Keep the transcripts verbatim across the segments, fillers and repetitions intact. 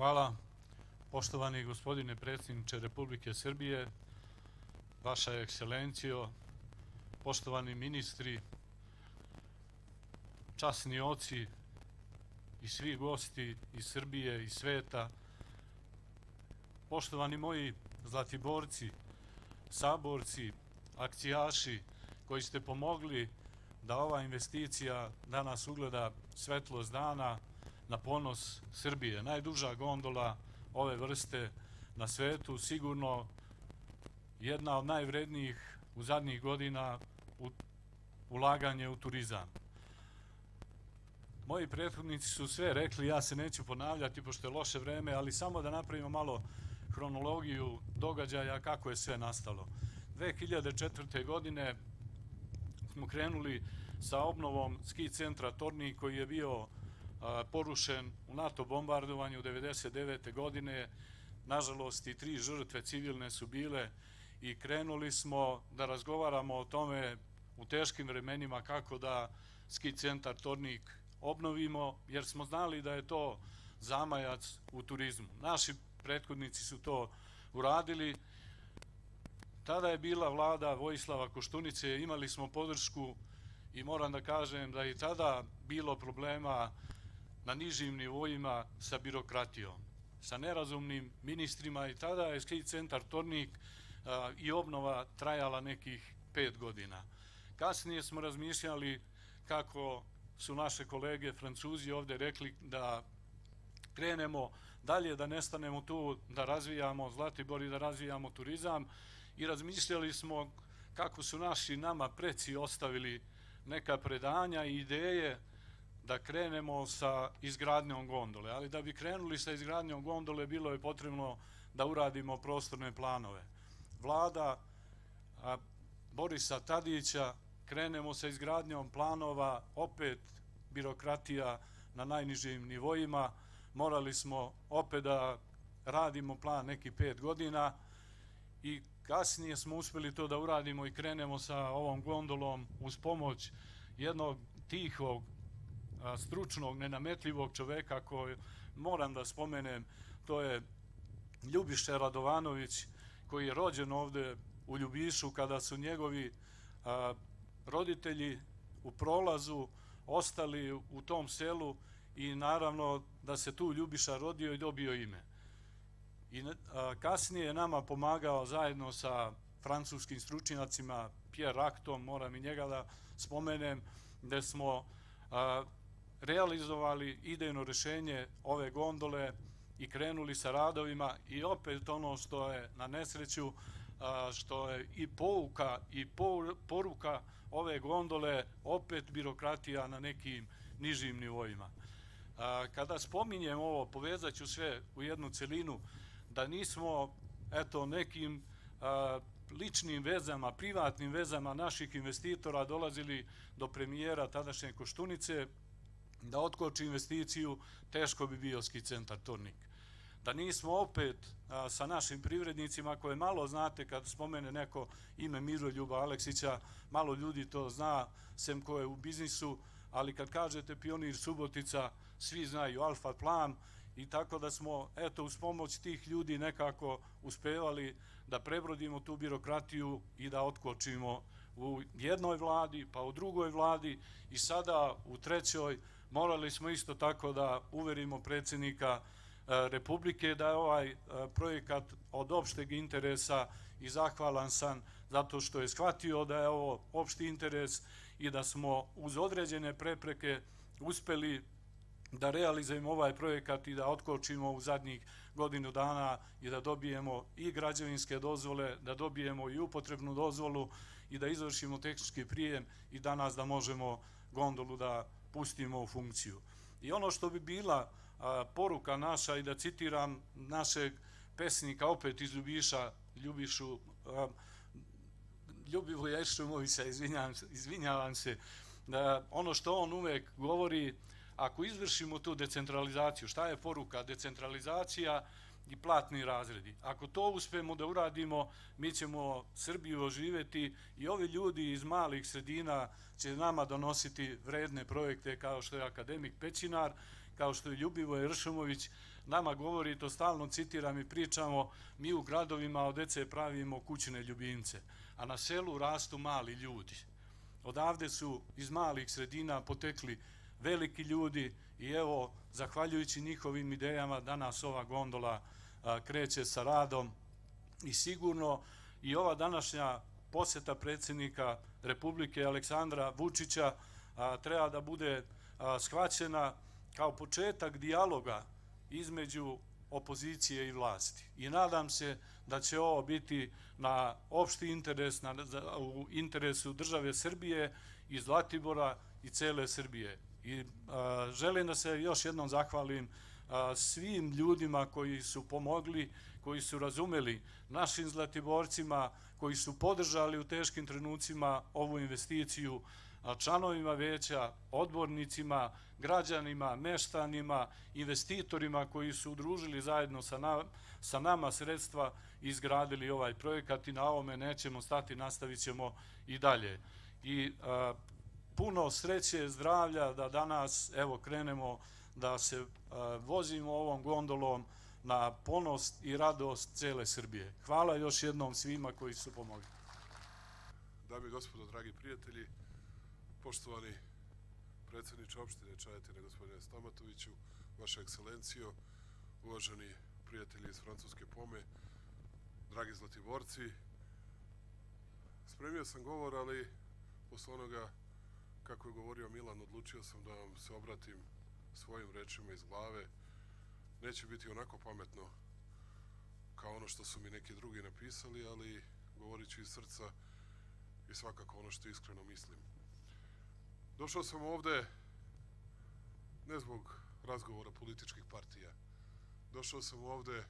Hvala, poštovani gospodine predsjedniče Republike Srbije, vaša ekscelencijo, poštovani ministri, časni oci i svi gosti iz Srbije i sveta, poštovani moji zlatiborci, saborci, akcijaši koji ste pomogli da ova investicija danas ugleda svetlost dana na ponos Srbije. Najduža gondola ove vrste na svetu, sigurno jedna od najvrednijih u zadnjih godina ulaganje u turizam. Moji prethodnici su sve rekli, ja se neću ponavljati pošto je loše vreme, ali samo da napravimo malo hronologiju događaja kako je sve nastalo. dve hiljade četvrte. godine smo krenuli sa obnovom ski centra Tornik koji je bio porušen u NATO bombardovanju devedeset devete. godine. Nažalost, i tri žrtve civilne su bile i krenuli smo da razgovaramo o tome u teškim vremenima kako da ski centar Tornik obnovimo, jer smo znali da je to zamajac u turizmu. Naši prethodnici su to uradili. Tada je bila vlada Vojislava Koštunice, imali smo podršku i moram da kažem da je i tada bilo problema na nižim nivoima sa birokratijom, sa nerazumnim ministrima i tada je ski centar Tornik i obnova trajala nekih pet godina. Kasnije smo razmišljali kako su naše kolege Francuzi ovde rekli da krenemo dalje, da ne stanemo tu, da razvijamo Zlatibor i da razvijamo turizam i razmišljali smo kako su naši nama preci ostavili neka predanja i ideje da krenemo sa izgradnjom gondole, ali da bi krenuli sa izgradnjom gondole bilo je potrebno da uradimo prostorne planove. Vlada Borisa Tadića, krenemo sa izgradnjom planova, opet birokratija na najnižim nivoima, morali smo opet da radimo plan neki pet godina i kasnije smo uspeli to da uradimo i krenemo sa ovom gondolom uz pomoć jednog tihog, stručnog, nenametljivog čoveka koji, moram da spomenem, to je Ljubiša Radovanović, koji je rođen ovde u Ljubišu kada su njegovi roditelji u prolazu ostali u tom selu i naravno da se tu Ljubiša rodio i dobio ime. I kasnije je nama pomagao zajedno sa francuskim stručnjacima, Pierre Ractom, moram i njega da spomenem, gde smo realizovali idejno rešenje ove gondole i krenuli sa radovima i opet ono što je na nesreću, što je i pouka i poruka ove gondole, opet birokratija na nekim nižim nivoima. Kada spominjem ovo, povezat ću sve u jednu celinu, da nismo, eto, nekim ličnim vezama, privatnim vezama naših investitora dolazili do premijera tadašnje Koštunice, da otkoči investiciju, teško bi bio ski centar Tornik. Da nismo opet sa našim privrednicima, koje malo znate kad spomene neko ime Miroljuba Aleksića, malo ljudi to zna, sem ko je u biznisu, ali kad kažete Pionir Subotica, svi znaju Alfa Plan i tako da smo, eto, uz pomoć tih ljudi nekako uspevali da prebrodimo tu birokratiju i da otkočimo u jednoj vladi, pa u drugoj vladi i sada u trećoj. Morali smo isto tako da uverimo predsjednika Republike da je ovaj projekat od opšteg interesa i zahvalan sam zato što je shvatio da je ovo opšti interes i da smo uz određene prepreke uspeli da realizujemo ovaj projekat i da otkočimo u zadnjih godinu dana i da dobijemo i građevinske dozvole, da dobijemo i upotrebnu dozvolu i da izvršimo tehnički prijem i danas da možemo gondolu da pustimo u funkciju. I ono što bi bila poruka naša, i da citiram našeg pesnika opet iz Ljubiša, Ljubišu, Ljubivoja Ešumovića, izvinjavam se, ono što on uvek govori, ako izvršimo tu decentralizaciju, šta je poruka? Decentralizacija i platni razredi. Ako to uspemo da uradimo, mi ćemo Srbiju oživjeti i ovi ljudi iz malih sredina će nama donositi vredne projekte kao što je akademik Pećinar, kao što je Ljubivoje Ršumović. Nama govori, to stalno citiram i pričamo, mi u gradovima od dece pravimo kućne ljubimce, a na selu rastu mali ljudi. Odavde su iz malih sredina potekli veliki ljudi i evo, zahvaljujući njihovim idejama, danas ova gondola kreće sa radom i sigurno i ova današnja posjeta predsjednika Republike Aleksandra Vučića treba da bude shvaćena kao početak dijaloga između opozicije i vlasti. I nadam se da će ovo biti na opšti interes, u interesu države Srbije i Zlatibora i cele Srbije. I želim da se još jednom zahvalim svim ljudima koji su pomogli, koji su razumeli, našim Zlatiborcima, koji su podržali u teškim trenucima ovu investiciju, članovima veća, odbornicima, građanima, meštanima, investitorima koji su udružili zajedno sa nama sredstva i izgradili ovaj projekat i na ovome nećemo stati, nastavit ćemo i dalje. I puno sreće, zdravlja da danas, evo, krenemo da se vozimo ovom gondolom na ponos i radost cele Srbije. Hvala još jednom svima koji su pomogli. Dame i gospodo, dragi prijatelji, poštovani predsjedniče opštine Čajetina, gospodine Stamatoviću, vaša ekscelencijo, uvaženi prijatelji iz Francuske Pome, dragi Zlatiborci, spremio sam govor, ali posle onoga kako je govorio Milan, odlučio sam da vam se obratim svojim rečima iz glave. Neće biti onako pametno kao ono što su mi neki drugi napisali, ali govorit ću iz srca i svakako ono što iskreno mislim. Došao sam ovde ne zbog razgovora političkih partija. Došao sam ovde,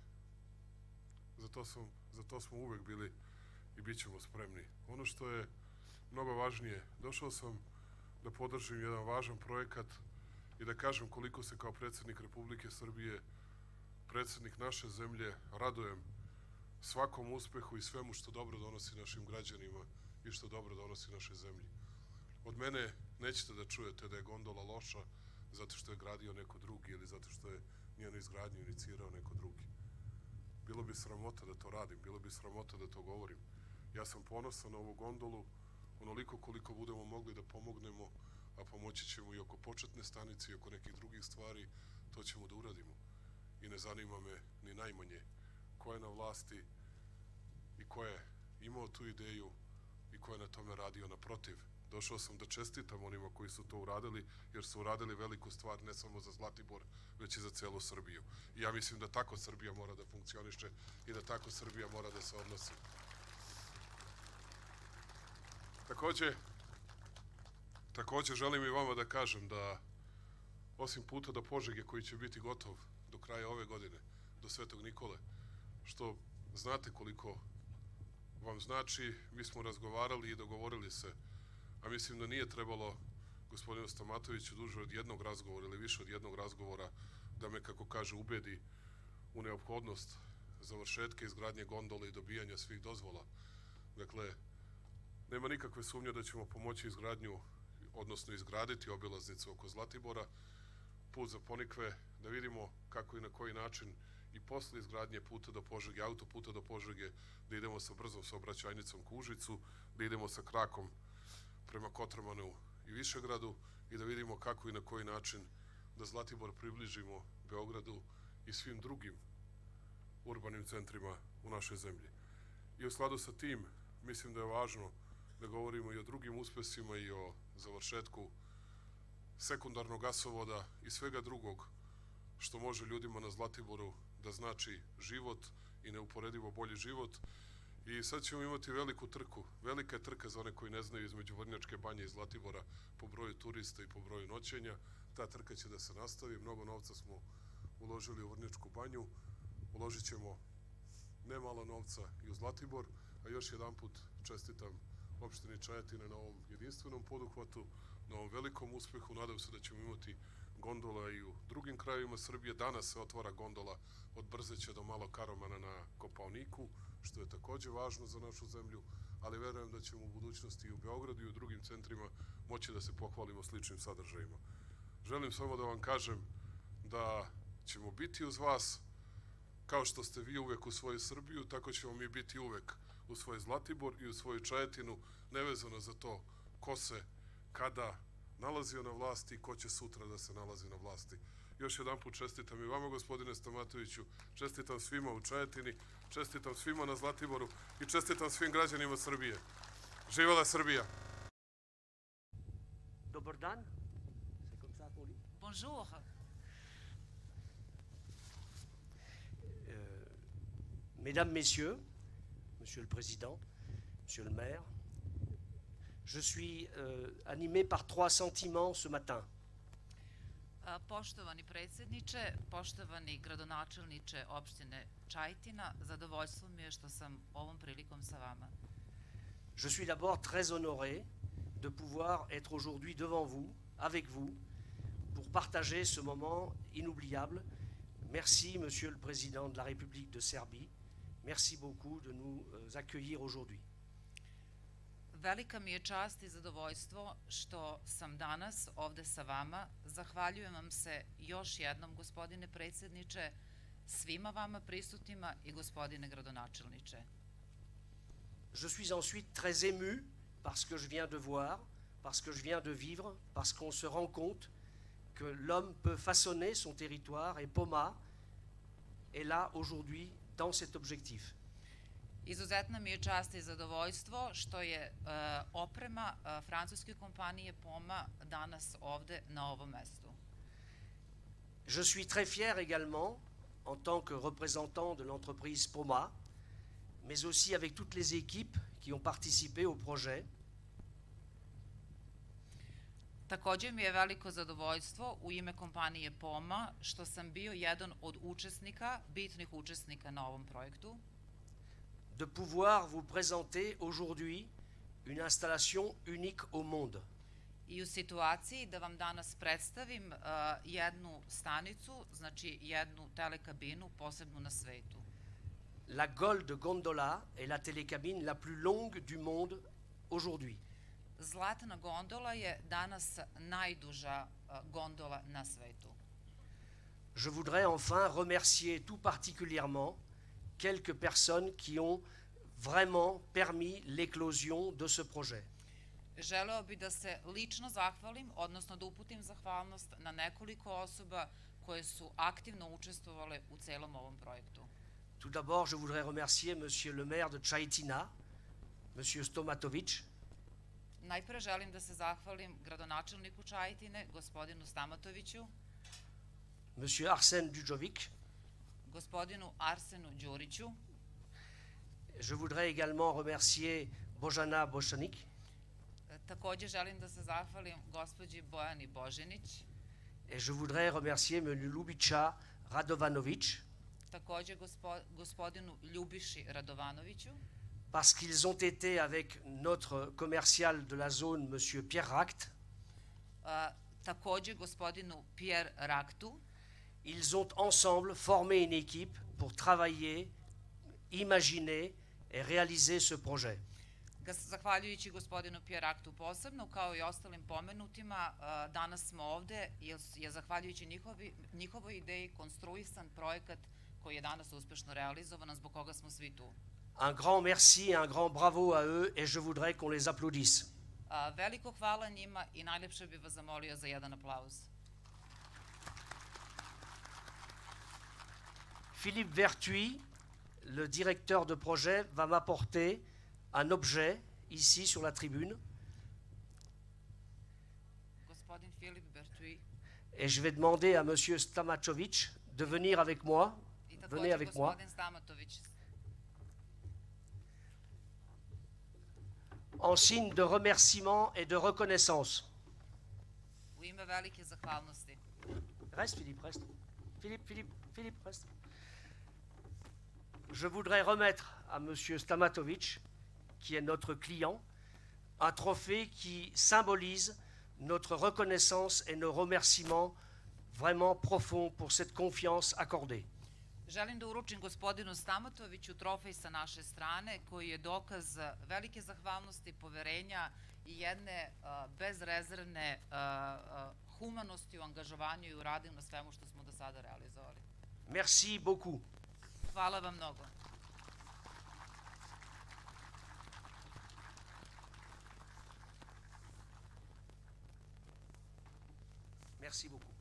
za to, sam, za to smo uvek bili i bit ćemo spremni. Ono što je mnogo važnije, došao sam da podržim jedan važan projekat i da kažem koliko se kao predsjednik Republike Srbije, predsjednik naše zemlje, radujem svakom uspehu i svemu što dobro donosi našim građanima i što dobro donosi našoj zemlji. Od mene nećete da čujete da je gondola loša zato što je gradio neko drugi ili zato što je njenu izgradnju inicirao neko drugi. Bilo bi sramota da to radim, bilo bi sramota da to govorim. Ja sam ponosan na ovu gondolu, onoliko koliko budemo mogli da pomognemo, a pomoći ćemo i oko početne stanice i oko nekih drugih stvari, to ćemo da uradimo. I ne zanima me ni najmanje ko je na vlasti i ko je imao tu ideju i ko je na tome radio. Naprotiv, došao sam da čestitam onima koji su to uradili, jer su uradili veliku stvar ne samo za Zlatibor, već i za celu Srbiju. I ja mislim da tako Srbija mora da funkcioniše i da tako Srbija mora da se odnosi. Takođe, takođe želim i vama da kažem da osim puta do Požege koji će biti gotov do kraja ove godine, do Svetog Nikole, što znate koliko vam znači, mi smo razgovarali i dogovorili se, a mislim da nije trebalo gospodinu Stamatoviću duže od jednog razgovora ili više od jednog razgovora da me, kako kaže, ubedi u neophodnost završetka izgradnje gondole i dobijanja svih dozvola. Dakle, nema nikakve sumnje da ćemo pomoći izgradnju, odnosno izgraditi obilaznicu oko Zlatibora, put za Ponikve, da vidimo kako i na koji način i posle izgradnje puta do Požege, autoputa do Požege, da idemo sa brzom saobraćajnicom ka Užicu, da idemo sa krakom prema Kotromanu i Višegradu i da vidimo kako i na koji način da Zlatibor približimo Beogradu i svim drugim urbanim centrima u našoj zemlji. I u skladu sa tim, mislim da je važno da govorimo i o drugim uspesima i o završetku sekundarnog gasovoda i svega drugog što može ljudima na Zlatiboru da znači život i neuporedivo bolji život. I sad ćemo imati veliku trku, velika je trka za one koji ne znaju između Vrnjačke banje i Zlatibora po broju turista i po broju noćenja. Ta trka će da se nastavi, mnogo novca smo uložili u Vrnjačku banju, uložit ćemo ne malo novca i u Zlatibor, a još jedan put čestitam opštini Čajetina na ovom jedinstvenom poduhvatu, na ovom velikom uspehu. Nadam se da ćemo imati gondola i u drugim krajevima Srbije. Danas se otvara gondola od Brzeća do Malog Karomana na Kopaoniku, što je takođe važno za našu zemlju, ali verujem da ćemo u budućnosti i u Beogradu i u drugim centrima moći da se pohvalimo sličnim sadržajima. Želim samo da vam kažem da ćemo biti uz vas, kao što ste vi uvek u svoju Srbiju, tako ćemo mi biti uvek u svoj Zlatibor i u svoju Čajetinu, nevezano za to ko se, kada nalazio na vlasti i ko će sutra da se nalazi na vlasti. Još jedan put čestitam i vama, gospodine Stamatoviću, čestitam svima u Čajetini, čestitam svima na Zlatiboru i čestitam svim građanima Srbije. Živela Srbija! Dobar dan. C'est comme ça qu'on dit. Bonjour. Euh, mesdames, Messieurs, Monsieur le Président, Monsieur le maire, je suis euh, animé par trois sentiments ce matin. A, Poštovani predsjedniče, poštovani gradonačelniče opštine Čajetina, zadovoljstvo mi je što sam ovom prilikom sa vama. Je suis d'abord très honoré de pouvoir être aujourd'hui devant vous, avec vous, pour partager ce moment inoubliable. Merci, Monsieur le Président de la République de Serbie. Merci beaucoup de nous euh, accueillir aujourd'hui. Velika mi je čast i zadovoljstvo što sam danas ovde sa vama. Zahvaljujem vam se još jednom, gospodine predsjedniče, svima vama prisutnima i gospodine gradonačelniče. Je suis ensuite très ému parce que je viens de voir, parce que je viens de vivre, parce qu'on se rend compte que l'homme peut façonner son territoire et Poma est là aujourd'hui dans cet objectif. Izuzetna mi je čast i zadovoljstvo što je e, oprema e, francuske kompanije Poma danas ovde na ovom mestu. Je suis très fier également, en tant que représentant de l'entreprise Poma, mais aussi avec toutes les équipes qui ont participé au projet. Takođe mi je veliko zadovoljstvo u ime kompanije Poma što sam bio jedan od učesnika, bitnih učesnika na ovom projektu. De pouvoir vous présenter aujourd'hui une installation unique au monde. I u situaciji da vam danas predstavim uh, jednu stanicu, znači jednu telekabinu posebnu na svetu. La Gold Gondola est la télécabine la plus longue du monde aujourd'hui. Zlatna gondola je danas najduža uh, gondola na svetu. Je voudrais enfin remercier tout particulièrement quelques personnes qui ont vraiment permis l'éclosion de ce projet. Želeo bi da se lično zahvalim, odnosno da uputim zahvalnost na nekoliko osoba koje su aktivno učestvovale u celom ovom projektu. Tout d'abord, je voudrais remercier Monsieur le maire de Čajetina, Monsieur Stomatović. Najpre želim da se zahvalim gradonačelniku Čajetine, gospodinu Stamatoviću, Monsieur Arsen Đuđović. gospodinu Arsenu Đuriću. Je voudrais également remercier Bojana Bošanik. Takođe želim da se zahvalim gospođi Bojani Boženić. Et je voudrais remercier M. Ljubiša Radovanović. Takođe gospo, gospodinu Ljubiši Radovanoviću. Parce qu'ils ont été avec notre commercial de la zone, M. Pierre Ract. A, takođe gospodinu Pierre Raktu. Ils ont ensemble formé une équipe pour travailler, imaginer et réaliser ce projet. Zahvaljujući gospodinu Pierre Raktu posebno, kao i ostalim pomenutima, danas smo ovde jer je zahvaljujući njihovi, njihovoj ideji konstruisan projekat koji je danas uspešno realizovan, zbog koga smo svi tu. Un grand merci, un grand bravo à eux et je voudrais qu'on les applaudisse. A, veliko hvala njima i najlepše bih vas zamolio za jedan aplauz. Philippe Vertuy, le directeur de projet, va m'apporter un objet ici sur la tribune. Gospodin Filip Vertuy. Et je vais demander à Monsieur Stamatović de venir avec moi. I Venez takođe avec moi. gospodin Stamatović. En signe de remerciement et de reconnaissance. U ime velike zahvalnosti. Reste, Philippe, reste. Philippe, Philippe, Philippe, reste. Je voudrais remettre à Monsieur Stamatović, qui est notre client, un trophée qui symbolise notre reconnaissance et nos remerciements vraiment profond pour cette confiance accordée. Želim da uručim gospodinu Stamatoviću trofej sa naše strane, koji je dokaz velike zahvalnosti, poverenja i jedne uh, bezrezervne uh, uh, humanosti u angažovanju i u radu na svemu što smo do sada realizovali. Merci beaucoup. Hvala vam mnogo. Merci beaucoup.